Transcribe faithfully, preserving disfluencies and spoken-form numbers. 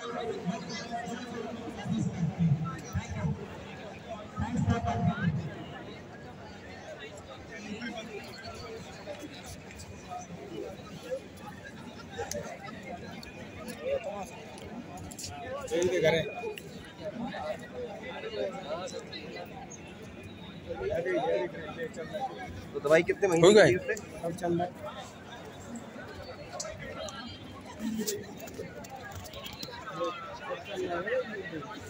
तो दवाई कितने महीने की है उससे? अब चल रहा है।